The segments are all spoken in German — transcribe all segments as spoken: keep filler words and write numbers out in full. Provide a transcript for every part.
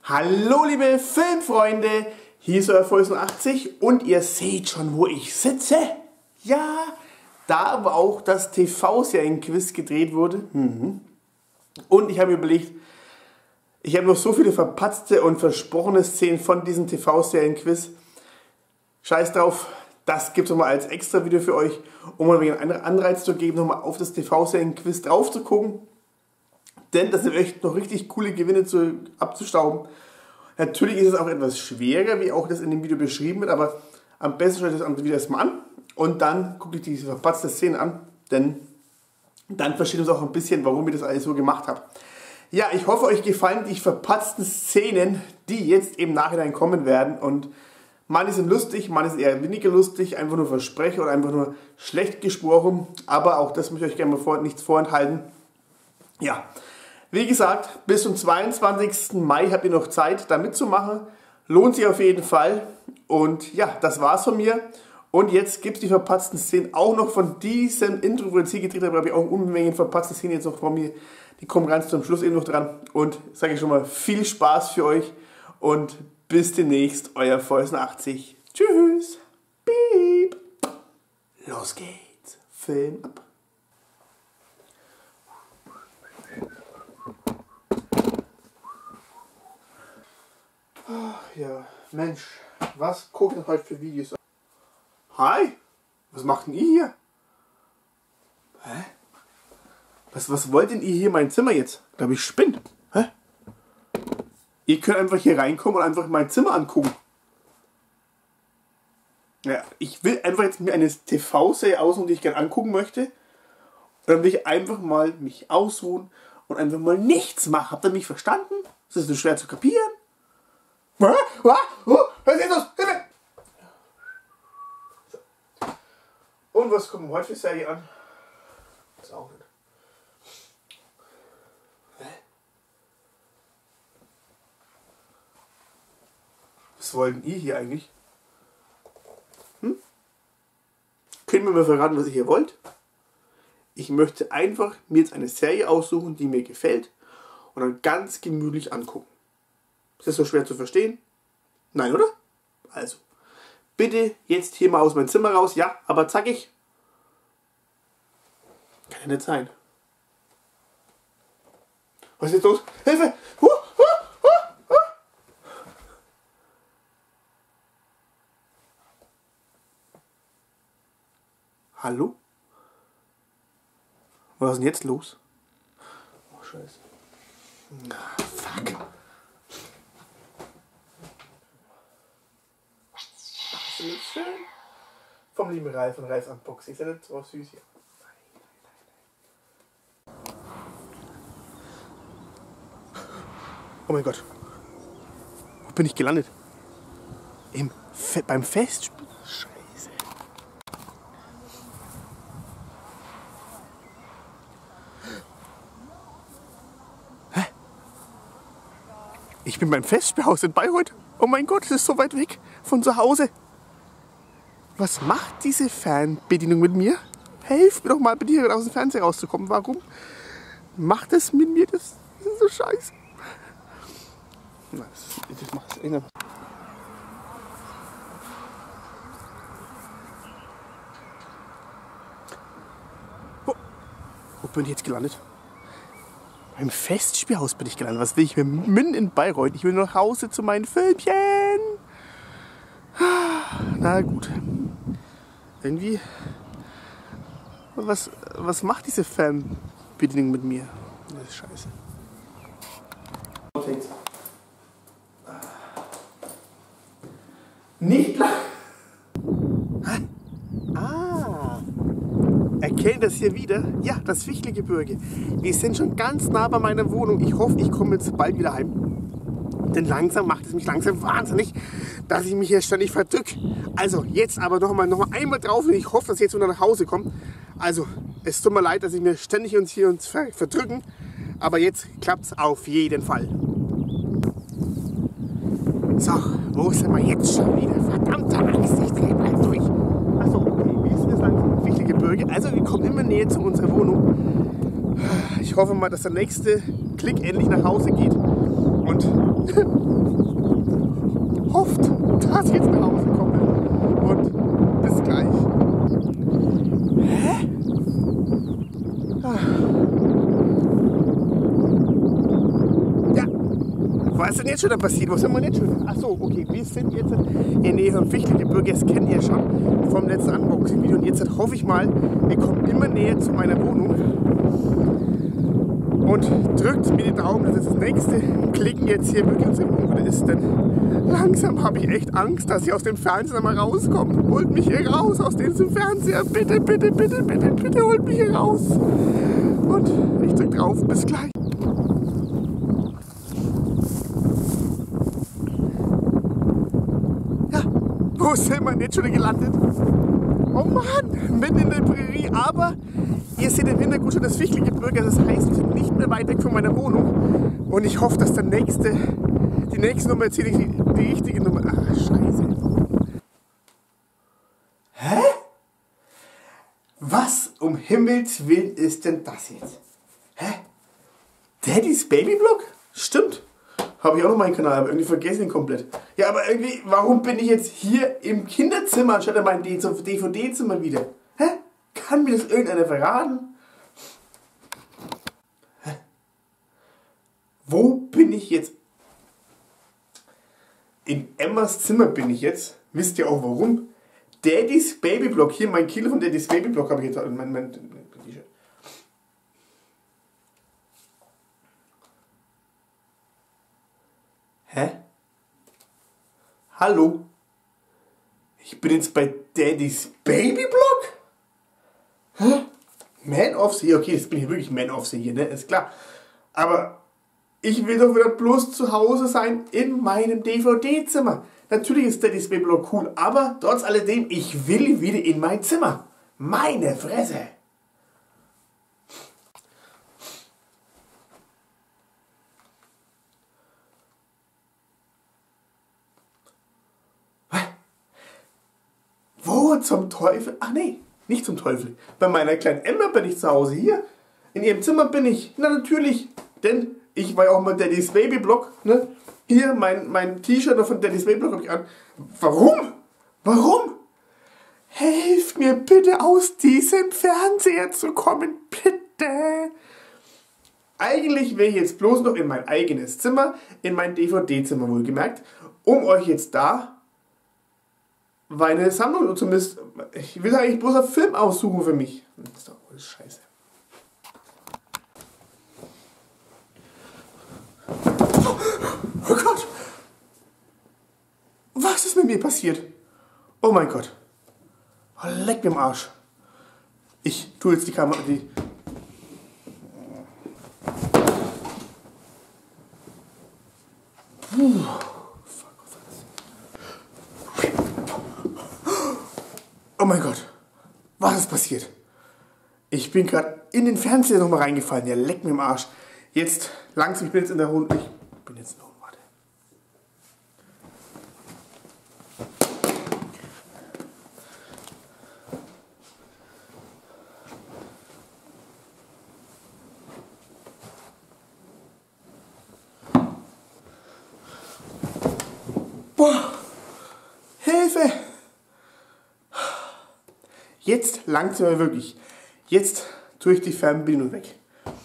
Hallo liebe Filmfreunde, hier ist euer Folge achtzig und ihr seht schon, wo ich sitze. Ja, da wo auch das T V-Serien-Quiz gedreht wurde. Mhm. Und ich habe mir überlegt, ich habe noch so viele verpatzte und versprochene Szenen von diesem T V-Serien-Quiz. Scheiß drauf, das gibt es nochmal als extra Video für euch, um mal einen Anreiz zu geben, nochmal auf das T V-Serien-Quiz drauf zu gucken. Denn das sind echt noch richtig coole Gewinne zu, abzustauben. Natürlich ist es auch etwas schwerer, wie auch das in dem Video beschrieben wird, aber am besten schaut ihr das Video erstmal an und dann guckt euch diese verpatzte Szene an, denn dann versteht ihr auch ein bisschen, warum ich das alles so gemacht habe. Ja, ich hoffe, euch gefallen die verpatzten Szenen, die jetzt im Nachhinein kommen werden, und manche sind lustig, manche sind eher weniger lustig, einfach nur Versprecher oder einfach nur schlecht gesprochen, aber auch das möchte ich euch gerne mal vor, nichts vorenthalten. Ja. Wie gesagt, bis zum zweiundzwanzigsten Mai habt ihr noch Zeit, da mitzumachen. Lohnt sich auf jeden Fall. Und ja, das war's von mir. Und jetzt gibt es die verpatzten Szenen auch noch von diesem Intro, wo ich jetzt hier gedreht habe. Da habe ich auch Unmengen verpatzte Szenen jetzt noch von mir. Die kommen ganz zum Schluss eben noch dran. Und sage ich schon mal, viel Spaß für euch. Und bis demnächst, euer Folge achtzig. Tschüss. Piep. Los geht's. Film ab. Ach ja, Mensch, was guckt ihr heute für Videos an? Hi, was macht denn ihr hier? Hä? Was, was wollt denn ihr hier in mein Zimmer jetzt? Ich glaube, ich spinne. Hä? Ihr könnt einfach hier reinkommen und einfach mein Zimmer angucken. Ja, ich will einfach jetzt mir eine T V-Serie aussuchen, die ich gerne angucken möchte. Und dann will ich einfach mal mich ausruhen und einfach mal nichts machen. Habt ihr mich verstanden? Das ist so schwer zu kapieren. Was? Was ist das? Und was gucken wir heute für Serie an? Das auch nicht. Hä? Was wollt ihr hier eigentlich? Hm? Könnt ihr mir mal verraten, was ihr hier wollt? Ich möchte einfach mir jetzt eine Serie aussuchen, die mir gefällt, und dann ganz gemütlich angucken. Ist das so schwer zu verstehen? Nein, oder? Also, bitte jetzt hier mal aus meinem Zimmer raus. Ja, aber zackig. Kann ja nicht sein. Was ist jetzt los? Hilfe! Huh, huh, huh, huh. Hallo? Was ist denn jetzt los? Oh, Scheiße. Ah, fuck. Schön. Vom lieben Ralf von Ralfs Unboxing. Ist ja nicht so süß hier. Oh mein Gott. Wo bin ich gelandet? Im Fe beim Festspiel? Scheiße. Hä? Ich bin beim Festspielhaus in Bayreuth. Oh mein Gott, es ist so weit weg von zu Hause. Was macht diese Fernbedienung mit mir? Helft mir doch mal bitte hier aus dem Fernseher rauszukommen. Warum macht es mit mir? Das, das ist so scheiße. Na, das, das macht es enger. Wo, wo bin ich jetzt gelandet? Beim Festspielhaus bin ich gelandet. Was will ich mir mitten in Bayreuth? Ich will nach Hause zu meinen Filmchen. Na gut. Irgendwie. Was, was macht diese Fernbedienung mit mir? Das ist scheiße. Nicht lang. Ah. Erkennt das hier wieder? Ja, das Fichtelgebirge. Wir sind schon ganz nah bei meiner Wohnung. Ich hoffe, ich komme jetzt bald wieder heim. Denn langsam macht es mich langsam wahnsinnig, dass ich mich hier ständig verdrücke. Also jetzt aber noch mal, noch mal einmal drauf, und ich hoffe, dass ich jetzt wieder nach Hause komme. Also es tut mir leid, dass ich mir ständig uns hier uns verdrücken, aber jetzt klappt es auf jeden Fall. So, wo sind wir jetzt schon wieder? Verdammte Angst, ich drehe bleibt durch. Achso, okay, wir sind jetzt langsam im Fichtelgebirge. Also wir kommen immer näher zu unserer Wohnung. Ich hoffe mal, dass der nächste Klick endlich nach Hause geht. Und und hofft, dass ich jetzt nach Hause komme. Und bis gleich. Hä? Ah. Ja, was ist denn jetzt schon da passiert? Was haben wir jetzt schon? Achso, okay, wir sind jetzt in Nähe vom Fichtelgebirge. Das kennt ihr schon vom letzten Unboxing-Video. Und jetzt hoffe ich mal, wir kommen immer näher zu meiner Wohnung. Und drückt mir die Daumen, dass das nächste Klicken jetzt hier wirklich unsere Wohnung ist. Denn langsam habe ich echt Angst, dass ich aus dem Fernseher mal rauskomme. Holt mich hier raus aus diesem Fernseher. Bitte, bitte, bitte, bitte, bitte holt mich hier raus. Und ich drücke drauf. Bis gleich. Ja, wo sind wir jetzt schon gelandet? Oh Mann, mitten in der Prärie, aber ihr seht im Hintergrund schon das Fichtelgebirge, das heißt, wir sind nicht mehr weit weg von meiner Wohnung und ich hoffe, dass der nächste, die nächste Nummer erzähle ich die, die richtige Nummer. Ach, scheiße. Hä? Was um Himmels Willen ist denn das jetzt? Hä? Daddys Babyblock? Stimmt. Habe ich auch noch meinen Kanal, aber irgendwie vergessen ihn komplett. Ja, aber irgendwie, warum bin ich jetzt hier im Kinderzimmer anstatt in meinem D V D-Zimmer wieder? Hä? Kann mir das irgendeiner verraten? Hä? Wo bin ich jetzt? In Emmas Zimmer bin ich jetzt. Wisst ihr auch warum? Daddys Babyblock. Hier mein Kilo von Daddys Babyblock habe ich jetzt. Mein, mein, mein T-Shirt. Hä? Hallo? Ich bin jetzt bei Daddys Babyblock? Hä? Man of the Year? Okay, jetzt bin ich wirklich Man of the Year, ne? Ist klar. Aber ich will doch wieder bloß zu Hause sein in meinem D V D-Zimmer. Natürlich ist Daddys Babyblock cool, aber trotz alledem, ich will wieder in mein Zimmer. Meine Fresse! Wo zum Teufel? Ach nee, nicht zum Teufel. Bei meiner kleinen Emma bin ich zu Hause. Hier, in ihrem Zimmer bin ich. Na natürlich, denn ich war ja auch mal Daddys Babyblock. Ne? Hier, mein, mein T-Shirt von Daddys Babyblock habe ich an. Warum? Warum? Helft mir bitte aus diesem Fernseher zu kommen, bitte. Eigentlich wäre ich jetzt bloß noch in mein eigenes Zimmer, in mein D V D-Zimmer wohlgemerkt, um euch jetzt da meine Sammlung, zumindest, ich will eigentlich bloß einen Film aussuchen für mich. Das ist doch alles scheiße. Oh Gott! Was ist mit mir passiert? Oh mein Gott. Oh, leck mir im Arsch. Ich tue jetzt die Kamera, die... Puh. Oh mein Gott, was ist passiert? Ich bin gerade in den Fernseher nochmal reingefallen. Der leckt mir im Arsch. Jetzt langsam, ich bin jetzt in der Wohnung. Ich bin jetzt in der Wohnung, warte. Boah, Hilfe! Jetzt langsam wirklich. Jetzt tue ich die Fernbedienung weg.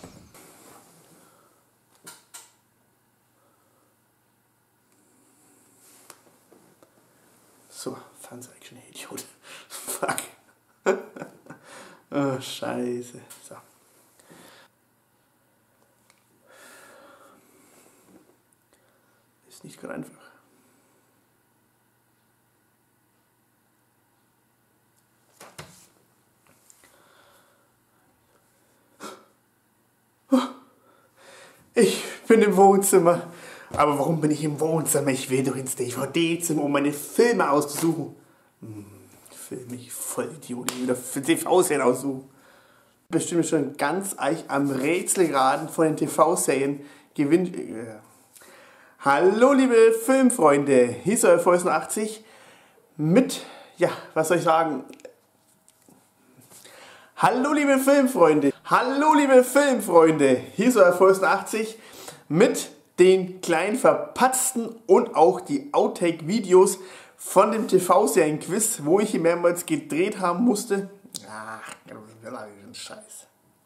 So, Fernseher-Action, Idiot. Fuck. Oh, scheiße. So. Ist nicht gerade einfach. Ich bin im Wohnzimmer. Aber warum bin ich im Wohnzimmer? Ich will doch ins D V D-Zimmer, um meine Filme auszusuchen. Hm, Filme, ich Vollidiot, ich will doch T V-Serien aussuchen. Bestimmt schon ganz eich am Rätselraten von den T V-Serien gewinnt. Äh. Hallo liebe Filmfreunde, hier ist euer Voice achtzig mit, ja, was soll ich sagen? Hallo liebe Filmfreunde, hallo liebe Filmfreunde, hier ist euer Voice achtzig mit den kleinen verpatzten und auch die Outtake-Videos von dem T V-Serien-Quiz, wo ich hier mehrmals gedreht haben musste. Ach, das ist ein Scheiß.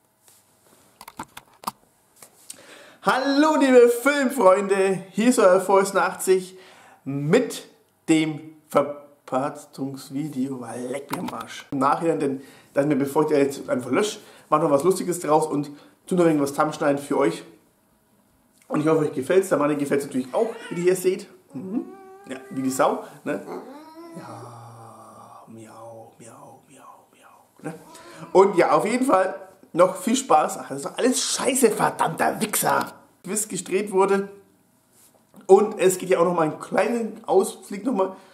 Hallo liebe Filmfreunde, hier ist euer Voice-achtzig mit dem Verpatzungsvideo. Leck mir am Arsch. Im Nachhinein, denn dann mir, bevor ich da jetzt einfach lösche, mach noch was Lustiges draus und tu noch irgendwas zusammenschneiden für euch. Und ich hoffe, euch gefällt es. Der Mann gefällt es natürlich auch, wie ihr hier seht. Mhm. Ja, wie die Sau. Ne? Ja, miau, miau, miau, miau. Ne? Und ja, auf jeden Fall noch viel Spaß. Ach, das ist doch alles scheiße, verdammter Wichser. Quiz gedreht wurde. Und es geht ja auch noch mal einen kleinen Ausflug noch mal.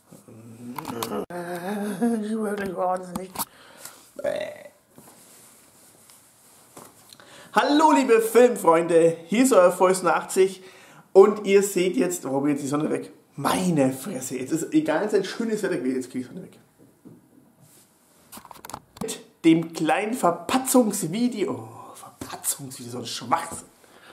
Ich wirklich wahnsinnig. Hallo liebe Filmfreunde, hier ist euer Voice achtzig und ihr seht jetzt, wo geht jetzt die Sonne weg? Meine Fresse, jetzt ist egal, es ist ein schönes Wetter gewesen, jetzt kriege ich die Sonne weg. Mit dem kleinen Verpatzungsvideo, oh, Verpatzungsvideo, so ein Schwachsinn.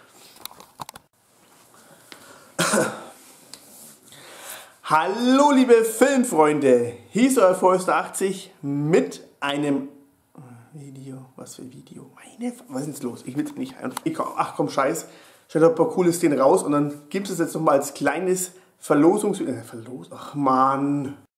Hallo liebe Filmfreunde, hier ist euer Voice achtzig mit einem Video, was für Video, meine, was ist denn los? Ich will es nicht, ach komm, scheiß, stellt ein paar coole Szenen raus und dann gibt es jetzt noch mal als kleines Verlosungs... Äh, Verlos... Ach Mann.